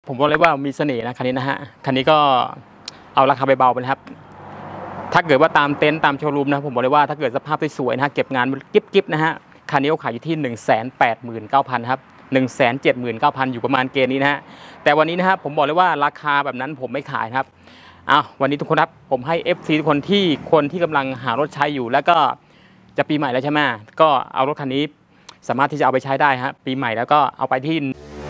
ผมบอกเลยว่ามีเสน่ห์นะคันนี้นะฮะคันนี้ก็เอาราคาเบาๆไปนะครับถ้าเกิดว่าตามเต็นท์ตามโชว์รูมนะผมบอกเลยว่าถ้าเกิดสภาพสวยๆนะฮะเก็บงานกิ๊บๆนะฮะคันนี้เขาขายอยู่ที่ 189,000 ครับ 179,000 อยู่ประมาณเกณฑ์นี้นะฮะแต่วันนี้นะฮะผมบอกเลยว่าราคาแบบนั้นผมไม่ขายครับวันนี้ทุกคนครับผมให้ FC ทุกคนที่กำลังหารถใช้อยู่แล้วก็จะปีใหม่แล้วใช่ไหมก็เอารถคันนี้สามารถที่จะเอาไปใช้ได้ฮะปีใหม่แล้วก็เอาไปที่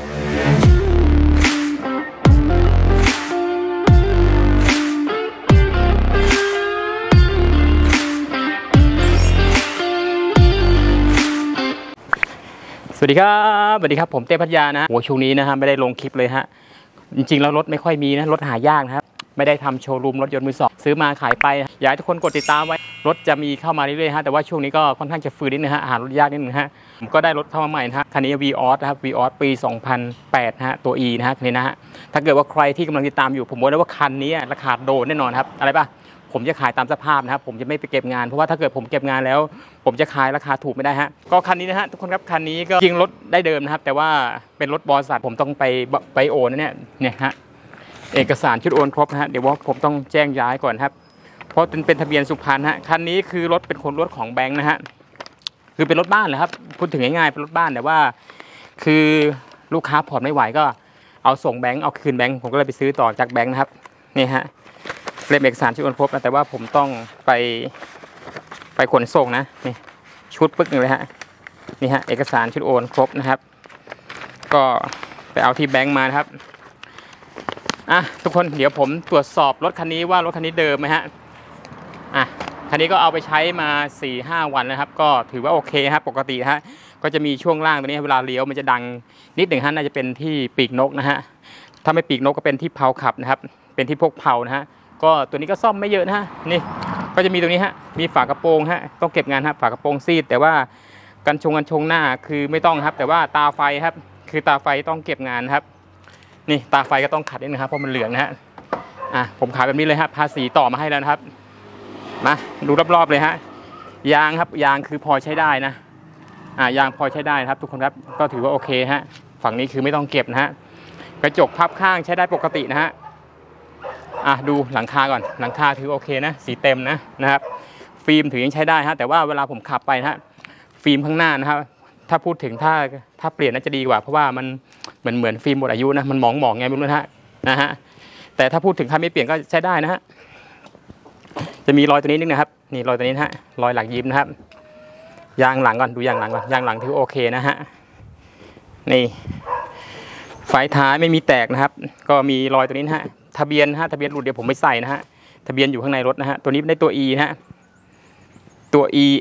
สวัสดีครับผมเต้พัทยานะช่วงนี้นะฮะไม่ได้ลงคลิปเลยฮะจริงๆแล้วรถไม่ค่อยมีนะรถหายากนะครับไม่ได้ทำโชว์รูมรถยนต์มือสองซื้อมาขายไปอยากให้ทุกคนกดติดตามไว้รถจะมีเข้ามาเรื่อยๆฮะแต่ว่าช่วงนี้ก็ค่อนข้างจะฟื้นนิดนึงฮะหารถยากนิดนึงฮะผมก็ได้รถเข้ามาใหม่นะฮะคันนี้ Vios นะครับ Vios ปี 2008 นะฮะตัว E นะฮะคันนี้นะฮะถ้าเกิดว่าใครที่กำลังติดตามอยู่ผมบอกเลยว่าคันนี้ราคาโดนแน่นอนครับอะไรป่ะผมจะขายตามสภาพนะครับผมจะไม่ไปเก็บงานเพราะว่าถ้าเกิดผมเก็บงานแล้วผมจะขายราคาถูกไม่ได้ฮะก็คันนี้นะฮะทุกคนครับคันนี้ก็จริงรถได้เดิมนะครับแต่ว่าเป็นรถบริษัทผมต้องไปโอนนะเนี่ยฮะเอกสารชุดโอนครบนะฮะเดี๋ยวว่าผมต้องแจ้งย้ายก่อนครับเพราะเป็นทะเบียนสุพรรณฮะคันนี้คือรถเป็นคนรถของแบงค์นะฮะคือเป็นรถบ้านเลยครับพูดถึงง่ายๆเป็นรถบ้านแต่ว่าคือลูกค้าผ่อนไม่ไหวก็เอาส่งแบงค์เอาคืนแบงค์ผมก็เลยไปซื้อต่อจากแบงค์นะครับนี่ฮะเล่มเอกสารชุดโอนครบนะแต่ว่าผมต้องไปขนส่งนะนี่ชุดปึ๊กหนึ่งเลยฮะนี่ฮะเอกสารชุดโอนครบนะครับก็ไปเอาที่แบงค์มานะครับทุกคนเดี๋ยวผมตรวจสอบรถคันนี้ว่ารถคันนี้เดิมไหมฮะคันนี้ก็เอาไปใช้มา 4-5 วันนะครับก็ถือว่าโอเคครับปกติฮะก็จะมีช่วงล่างตัวนี้เวลาเลี้ยวมันจะดังนิดหนึ่งฮะน่าจะเป็นที่ปีกนกนะฮะถ้าไม่ปีกนกก็เป็นที่เพลาขับนะครับเป็นที่พวกเพลานะฮะก็ตัวนี้ก็ซ่อมไม่เยอะนะฮะนี่ก็จะมีตรงนี้ฮะมีฝากระโปรงฮะต้องเก็บงานครับฝากระโปรงซีดแต่ว่ากันชงหน้าคือไม่ต้องครับแต่ว่าตาไฟครับคือตาไฟต้องเก็บงานครับนี่ตาไฟก็ต้องขัดนิดนึงครับเพราะมันเหลืองนะฮะผมขายแบบนี้เลยฮะภาษีต่อมาให้แล้วนะครับมาดูรอบๆเลยฮะยางครับยางคือพอใช้ได้นะยางพอใช้ได้ครับทุกคนครับก็ถือว่าโอเคฮะฝั่งนี้คือไม่ต้องเก็บนะฮะกระจกพับข้างใช้ได้ปกตินะฮะดูหลังคาก่อนหลังคาถือโอเคนะสีเต็มนะครับฟิล์มถือยังใช้ได้ฮะแต่ว่าเวลาผมขับไปนะฮะฟิล์มข้างหน้านะครับถ้าพูดถึงถ้าเปลี่ยนน่าจะดีกว่าเพราะว่ามันเหมือนฟิล์มหมดอายุนะมันหมองไงไม่รู้นะฮะแต่ถ้าพูดถึงถ้าไม่เปลี่ยนก็ใช้ได้นะฮะจะมีรอยตัวนี้นึงนะครับนี่รอยตัวนี้นะฮะรอยหลักยิ้มนะครับยางหลังก่อนดูยางหลังก่อนยางหลังถือโอเคนะฮะนี่ไฟท้ายไม่มีแตกนะครับก็มีรอยตัวนี้นะฮะทะเบียนทะเบียนหลุดเดี๋ยวผมไม่ใส่นะฮะทะเบียนอยู่ข้างในรถนะฮะตัวนี้ได้ตัว E นะฮะตัว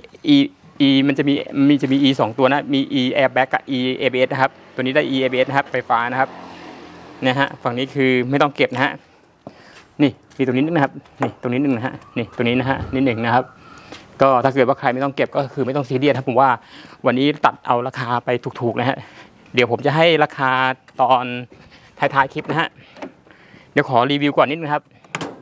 E มันจะมี E 2ตัวนะมี E airbag กับ E ABS นะครับตัวนี้ได้ E ABS นะครับไฟฟ้านะครับเนี่ยฮะฝั่งนี้คือไม่ต้องเก็บนะฮะนี่มีตรงนี้นึงนะครับนี่ตรงนี้นึงนะฮะนี่ตรงนี้นะฮะนิดหนึ่งนะครับก็ถ้าเกิดว่าใครไม่ต้องเก็บก็คือไม่ต้องซีเรียสครับผมว่าวันนี้ตัดเอาราคาไปถูกๆนะฮะเดี๋ยวผมจะให้ราคาตอนท้ายๆคลิปนะฮะเดี๋ยวขอรีวิวก่อนนิดนึงครับ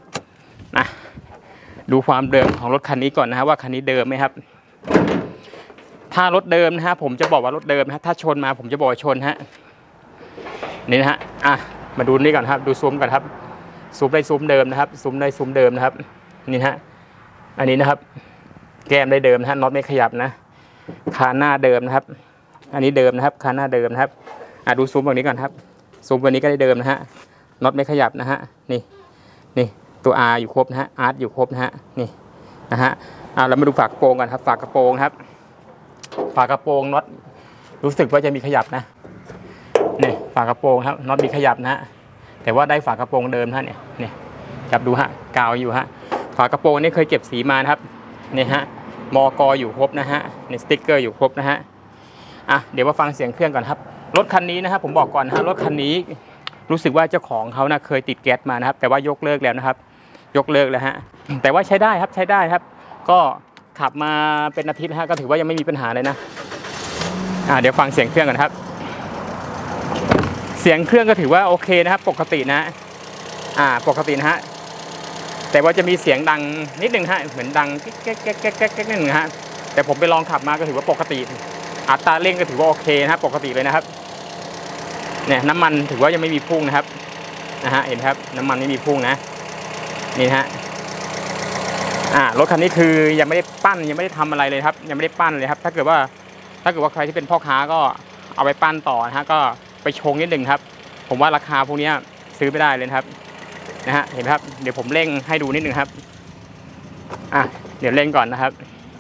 ดูความเดิมของรถคันนี้ก่อนนะฮะว่าคันนี้เดิมไหมครับถ้ารถเดิมนะฮะผมจะบอกว่ารถเดิมนะถ้าชนมาผมจะบอกชนฮะนี่นะฮะมาดูนี่ก่อนครับดูซูมก่อนครับซูมได้ซูมเดิมนะครับซูมได้ซูมเดิมนะครับนี่ฮะอันนี้นะครับแก้มได้เดิมนะฮะน็อตไม่ขยับนะคานหน้าเดิมนะครับอันนี้เดิมนะครับคานหน้าเดิมนะครับดูซูมฝั่งนี้ก่อนครับซูมฝั่งนี้ก็ได้เดิมนะฮะน็อตไม่ขยับนะฮะนี่ตัว R อยู่ครบนะฮะ R อยู่ครบนะฮะนี่นะฮะเรามาดูฝากระโปรงกันครับฝากระโปรงครับฝากระโปรงน็อตรู้สึกว่าจะมีขยับนะนี่ฝากระโปรงครับน็อตมีขยับนะฮะแต่ว่าได้ฝากระโปรงเดิมฮะเนี่ยจับดูฮะกาวอยู่ฮะฝากระโปรงนี่เคยเก็บสีมานะครับนี่ฮะมกอยู่ครบนะฮะนี่สติ๊กเกอร์อยู่ครบนะฮะเดี๋ยวมาฟังเสียงเครื่องก่อนครับรถคันนี้นะครับผมบอกก่อนนะฮะรถคันนี้รู้สึกว่าเจ้าของเขาเคยติดแก๊สมานะครับแต่ว่ายกเลิกแล้วนะครับยกเลิกแล้วฮะแต่ว่าใช้ได้ครับใช้ได้ครับก็ขับมาเป็นอาทิตย์ฮะก็ถือว่ายังไม่มีปัญหาเลยนะเดี๋ยวฟังเสียงเครื่องก่อนครับเสียงเครื่องก็ถือว่าโอเคนะครับปกตินะปกตินะฮะแต่ว่าจะมีเสียงดังนิดนึงฮะเหมือนดังแก๊กนิดนึงฮะแต่ผมไปลองขับมาก็ถือว่าปกติอัตราเร่งก็ถือว่าโอเคนะครับปกติเลยนะครับเนี่ยน้ำมันถือว่ายังไม่มีพุ่งนะครับเห็นครับน้ำมันไม่มีพุ่งนะนี่ฮะรถคันนี้คือยังไม่ได้ปั้นยังไม่ได้ทำอะไรเลยครับยังไม่ได้ปั้นเลยครับถ้าเกิดว่าใครที่เป็นพ่อค้าก็เอาไปปั้นต่อนะฮะก็ไปชงนิดหนึ่งครับผมว่าราคาพวกนี้ซื้อไม่ได้เลยครับเห็นครับเดี๋ยวผมเร่งให้ดูนิดหนึ่งครับเดี๋ยวเร่งก่อนนะครับ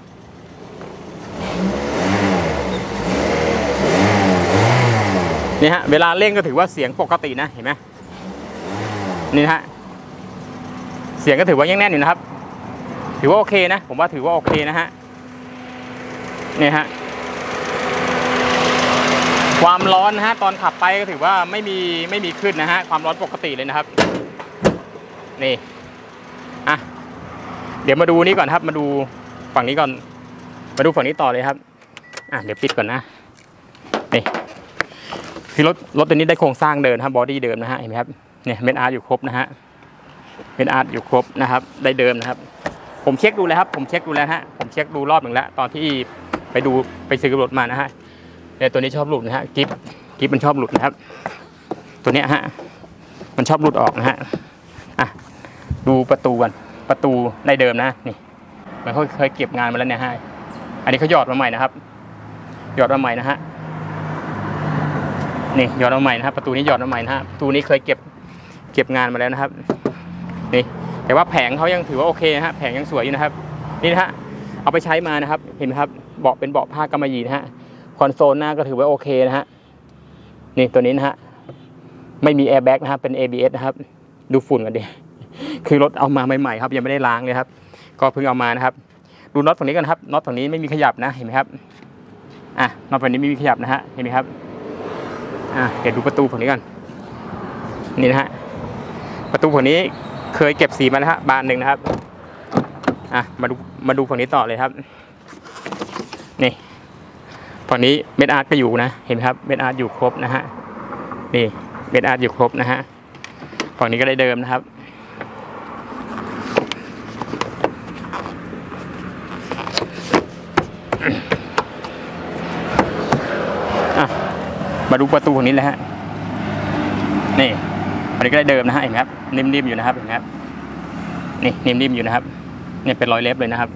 นี่ฮะเวลาเร่งก็ถือว่าเสียงปกตินะเห็นไหมนี่ฮะเสียงก็ถือว่ายังแน่นอยู่นะครับถือว่าโอเคนะผมว่าถือว่าโอเคนะฮะนี่ฮะความร้อนนะฮะตอนขับไปก็ถือว่าไม่มีขึ้นนะฮะความร้อนปกติเลยนะครับนี่เดี๋ยวมาดูนี้ก่อนครับมาดูฝั่งนี้ก่อนมาดูฝั่งนี้ต่อเลยครับเดี๋ยวปิดก่อนนะนี่คือรถตัวนี้ได้โครงสร้างเดิมครับบอดี้เดิมนะฮะเห็นไหมครับเนี่ยเม็ดอาร์อยู่ครบนะฮะเม็ดอาร์อยู่ครบนะครับได้เดิมนะครับผมเช็คดูแล้วครับผมเช็คดูแล้วฮะผมเช็คดูรอบหนึ่งแล้วตอนที่ไปซื้อรถมานะฮะเนี่ยตัวนี้ชอบหลุดนะฮะกิ๊บมันชอบหลุดนะครับตัวเนี้ยฮะมันชอบหลุดออกนะฮะดูประตูกันประตูได้เดิมนะนี่มันเคยเก็บงานมาแล้วเนี่ยฮะอันนี้เขาหยอดมาใหม่นะครับหยอดมาใหม่นะฮะนี่หยอดมาใหม่นะครับประตูนี้หยอดมาใหม่นะฮะประตูนี้เคยเก็บงานมาแล้วนะครับนี่แต่ว่าแผงเขายังถือว่าโอเคนะฮะแผงยังสวยอยู่นะครับนี่นะฮะเอาไปใช้มานะครับเห็นไหมครับเบาะเป็นเบาะผ้ากำมะหยี่นะฮะคอนโซลหน้าก็ถือว่าโอเคนะฮะนี่ตัวนี้นะฮะไม่มีแอร์แบ็กนะครับเป็น ABS นะครับดูฝุ่นกันดิคือรถเอามาใหม่ๆครับยังไม่ได้ล้างเลยครับก็เพิ่งเอามานะครับดูน็อตฝั่งนี้กันครับน็อตฝั่งนี้ไม่มีขยับนะเห็นไหมครับน็อตฝั่งนี้ไม่มีขยับนะฮะเห็นไหมครับเดี๋ยวดูประตูฝั่งนี้กันนี่นะฮะประตูฝั่งนี้เคยเก็บสีมาแล้วฮะบานหนึ่งนะครับมาดูฝั่งนี้ต่อเลยครับนี่ฝั่งนี้เม็ดอาร์ตก็อยู่นะเห็นไหมครับเม็ดอาร์ตอยู่ครบนะฮะนี่เม็ดอาร์ตอยู่ครบนะฮะฝั่งนี้ก็ได้เดิมนะครับมาดูประตูฝั่งนี้เลยฮะนี่อันนี้ก็ได้เดิมนะฮะเห็นไหมครับนิ่มๆอยู่นะครับเห็นไหมครับนี่นิ่มๆอยู่นะครับนี่เป็นรอยเล็บเลยนะครับ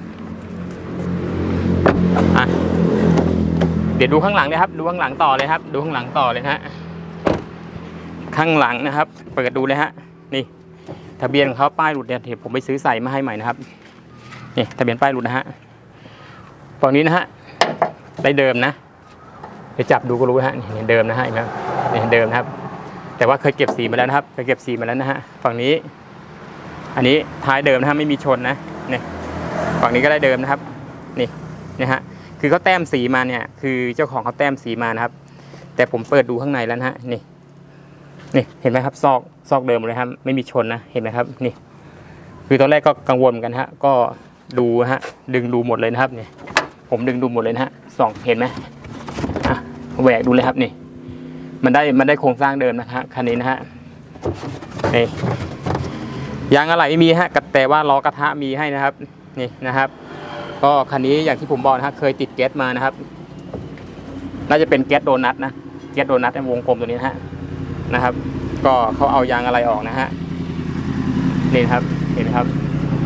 เดี๋ยวดูข้างหลังนะครับดูข้างหลังต่อเลยครับดูข้างหลังต่อเลยนะฮะข้างหลังนะครับเปิดดูเลยฮะนี่ทะเบียนของเขาป้ายหลุดเนี่ยเดี๋ยวผมไปซื้อใส่มาให้ใหม่นะครับนี่ทะเบียนป้ายหลุดนะฮะฝั่งนี้นะฮะได้เดิมนะไปจับดูก็รู้ฮะนี่เดิมนะฮะเห็นไหมนี่เดิมนะครับแต่ว่าเคยเก็บสีมาแล้วนะครับเคยเก็บสีมาแล้วนะฮะฝั่งนี้อันนี้ท้ายเดิมนะฮะไม่มีชนนะนี่ฝั่งนี้ก็ได้เดิมนะครับนี่ฮะคือเขาแต้มสีมาเนี่ยคือเจ้าของเขาแต้มสีมานะครับแต่ผมเปิดดูข้างในแล้วนะฮะนี่เห็นไหมครับซอกเดิมเลยครับไม่มีชนนะเห็นไหมครับนี่คือตอนแรกก็กังวลกันฮะก็ดูฮะดึงดูหมดเลยนะครับนี่ผมดึงดูหมดเลยนะฮะเห็นไหมแหวกดูเลยครับนี่มันได้โครงสร้างเดิมนะฮะคันนี้นะฮะนี่ยางอะไรไม่มีฮะแต่ว่าล้อกระทะมีให้นะครับนี่นะครับก็คันนี้อย่างที่ผมบอกนะฮะเคยติดแก๊สมานะครับน่าจะเป็นแก๊สโดนัทนะแก๊สโดนัทในวงกลมตัวนี้นะครับก็เขาเอายางอะไรออกนะฮะนี่ครับเห็นไหมครับ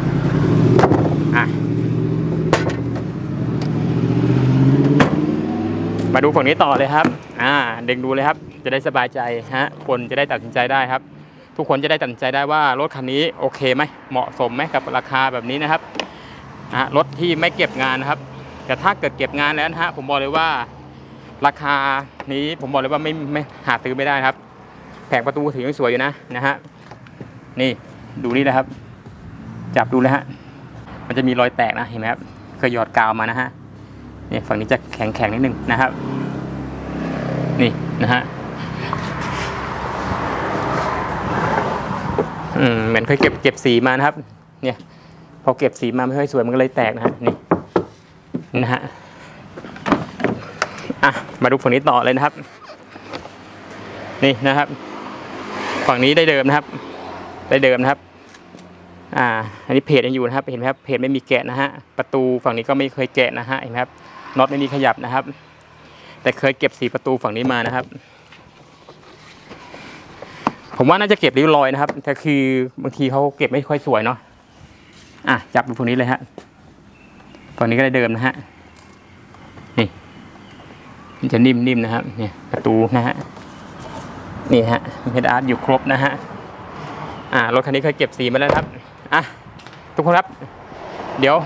มาดูฝั่งนี้ต่อเลยครับดึงดูเลยครับจะได้สบายใจฮะคนจะได้ตัดสินใจได้ครับทุกคนจะได้ตัดสินใจได้ว่ารถคันนี้โอเคไหมเหมาะสมไหมกับราคาแบบนี้นะครับรถที่ไม่เก็บงานนะครับแต่ถ้าเกิดเก็บงานแล้วนะฮะผมบอกเลยว่าราคานี้ผมบอกเลยว่าไม่หาซื้อไม่ได้ครับแผงประตูถือยังสวยอยู่นะฮะนี่ดูนี่นะครับจับดูเลยฮะมันจะมีรอยแตกนะเห็นไหมครับเคยหยอดกาวมานะฮะนี่ฝั่งนี้จะแข็งนิดนึงนะครับนี่นะฮะเหมือนเคยเก็บสีมานะครับเนี่ยพอเก็บสีมาไม่ค่อยสวยมันก็เลยแตกนะฮะนี่นะฮะมาดูฝั่งนี้ต่อเลยนะครับนี่นะครับฝั่งนี้ได้เดิมนะครับได้เดิมนะครับอันนี้เพจยังอยู่นะครับเห็นไหมครับเพจไม่มีแกะนะฮะประตูฝั่งนี้ก็ไม่เคยแกะนะฮะเห็นไหมครับน็อตไม่มีขยับนะครับแต่เคยเก็บสีประตูฝั่งนี้มานะครับผมว่าน่าจะเก็บริ้วรอยนะครับแต่คือบางทีเขาเก็บไม่ค่อยสวยเนาะจับดูตรงนี้เลยฮะตอนนี้ก็ได้เดิมนะฮะนี่มันจะนิ่มๆนะครับเนี่ยประตูนะฮะนี่ฮะเฮดอาร์ตอยู่ครบนะฮะรถคันนี้เคยเก็บสีมาแล้วครับทุกคนครับเดี๋ยว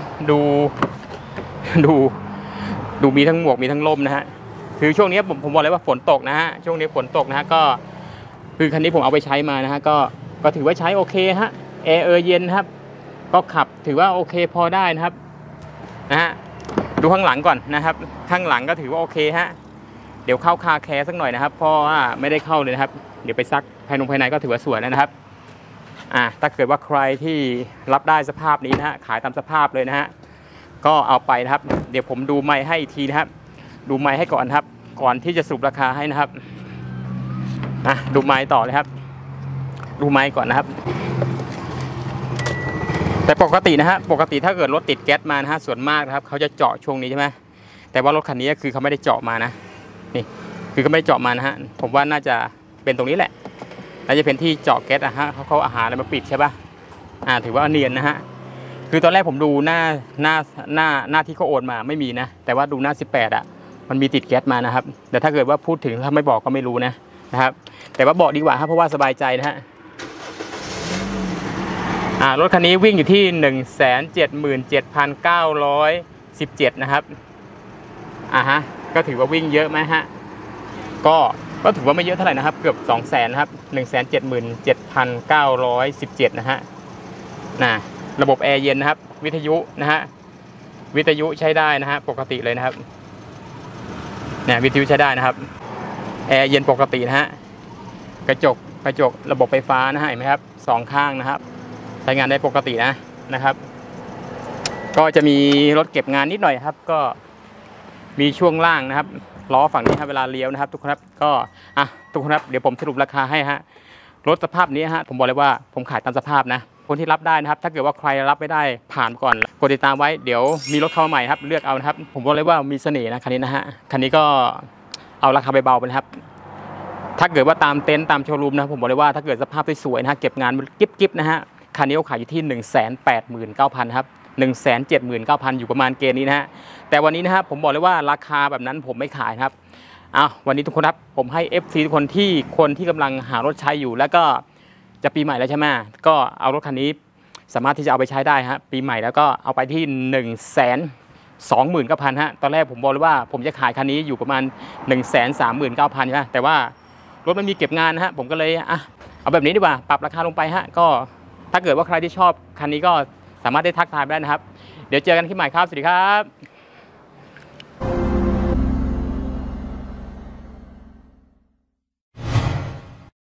ดูมีทั้งหมวกมีทั้งล่มนะฮะคือช่วงนี้ผมบอกเลยว่าฝนตกนะฮะช่วงนี้ฝนตกนะฮะก็คือคันนี้ผมเอาไปใช้มานะฮะก็ถือว่าใช้โอเคฮะแอร์เย็นครับก็ขับถือว่าโอเคพอได้นะครับนะฮะดูข้างหลังก่อนนะครับข้างหลังก็ถือว่าโอเคฮะเดี๋ยวเข้าคาแคร์สักหน่อยนะครับเพราะว่าไม่ได้เข้าเลยนะครับเดี๋ยวไปซักภายในก็ถือว่าสวยแล้วนะครับถ้าเกิดว่าใครที่รับได้สภาพนี้นะฮะขายตามสภาพเลยนะฮะก็เอาไปนะครับเดี๋ยวผมดูไมค์ให้อีกทีนะครับดูไมค์ให้ก่อนครับก่อนที่จะสรุปราคาให้นะครับดูไมค์ต่อเลยครับดูไมค์ก่อนนะครับแต่ปกตินะฮะปกติถ้าเกิดรถติดแก๊สมานะฮะส่วนมากนะครับเขาจะเจาะช่วงนี้ใช่ไหมแต่ว่ารถคันนี้คือเขาไม่ได้เจาะมานะนี่คือเขาไม่ได้เจาะมานะฮะผมว่าน่าจะเป็นตรงนี้แหละน่าจะเป็นที่เจาะแก๊สฮะเขาอาหารอะไรมาปิดใช่ป่ะถือว่าเนียนนะฮะคือตอนแรกผมดูหน้าที่เขาโอนมาไม่มีนะแต่ว่าดูหน้า18มันมีติดแก๊สมานะครับแต่ถ้าเกิดว่าพูดถึงถ้าไม่บอกก็ไม่รู้นะครับแต่ว่าบอกดีกว่าครับเพราะว่าสบายใจนะฮะรถคันนี้วิ่งอยู่ที่ 177,917 นะครับก็ถือว่าวิ่งเยอะไหมฮะก็ถือว่าไม่เยอะเท่าไหร่นะครับเกือบ 200,000 นะครับ 177,917 นะฮะระบบแอร์เย็นนะครับวิทยุนะฮะวิทยุใช้ได้นะฮะปกติเลยนะครับวิทยุใช้ได้นะครับแอร์เย็นปกตินะฮะกระจกระบบไฟฟ้านะฮะเห็นไหมครับ2ข้างนะครับใช้งานได้ปกตินะครับก็จะมีรถเก็บงานนิดหน่อยครับก็มีช่วงล่างนะครับล้อฝั่งนี้ครับเวลาเลี้ยวนะครับทุกคนครับก็ทุกคนครับเดี๋ยวผมสรุปราคาให้ฮะรถสภาพนี้ฮะผมบอกเลยว่าผมขายตามสภาพนะคนที่รับได้นะครับถ้าเกิดว่าใครรับไม่ได้ผ่านก่อนกดติดตามไว้เดี๋ยวมีรถเข้ามาใหม่ครับเลือกเอานะครับผมบอกเลยว่ามีเสน่ห์นะคันนี้นะฮะคันนี้ก็เอาราคาเบาๆไปนะครับถ้าเกิดว่าตามเต็นท์ตามโชว์รูมนะผมบอกเลยว่าถ้าเกิดสภาพสวยๆนะฮะเก็บงานกิ๊บๆนะฮะคันนี้เขาขายอยู่ที่ 189,000 ครับ 179,000 อยู่ประมาณเกณฑ์นี้นะฮะแต่วันนี้นะครับผมบอกเลยว่าราคาแบบนั้นผมไม่ขายครับวันนี้ทุกคนครับผมให้ FC ทุกคนที่กำลังหารถใช้อยู่แล้วก็จะปีใหม่แล้วใช่ไหมก็เอารถคันนี้สามารถที่จะเอาไปใช้ได้ฮะปีใหม่แล้วก็เอาไปที่ 129,000 ฮะตอนแรกผมบอกเลยว่าผมจะขายคันนี้อยู่ประมาณ 139,000 ใช่ไหมแต่ว่ารถมันมีเก็บงานนะฮะผมก็เลยเอาแบบนี้ดีกว่าปรับราคาลงไปฮะก็ถ้าเกิดว่าใครที่ชอบคันนี้ก็สามารถได้ทักทายได้นะครับเดี๋ยวเจอกันที่ใหม่ครับสวัสดีครับ